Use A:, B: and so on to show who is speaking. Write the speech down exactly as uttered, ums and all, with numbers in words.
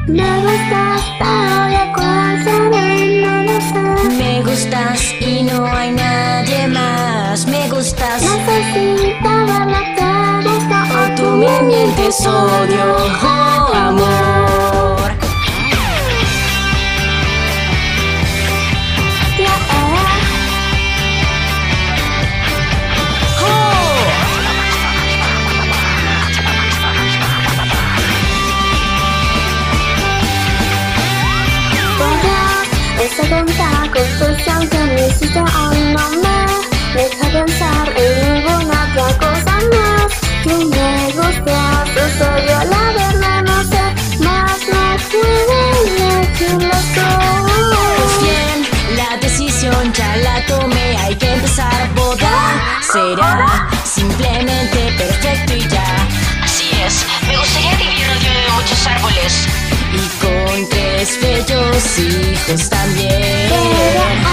A: Me gustas, pero ya cuál seré, no lo sé.
B: Me gustas y no hay nadie más. Me gustas,
A: Necesito verla, te gusto
B: o tú me mientes, odio, oh amor.
A: Esa tonta confusión que me hiciste hoy no me deja pensar en ninguna otra cosa más. Tú me gustas, yo soy yo, la verdad no sé, más no puedo elegirlo todo.
B: Pues bien, la decisión ya la tomé, hay que empezar boda. Será simplemente perfecto y ya.
C: Así es, me gustaría vivir rodeado de muchos árboles
B: y con tres bellos hijos también.
A: Pero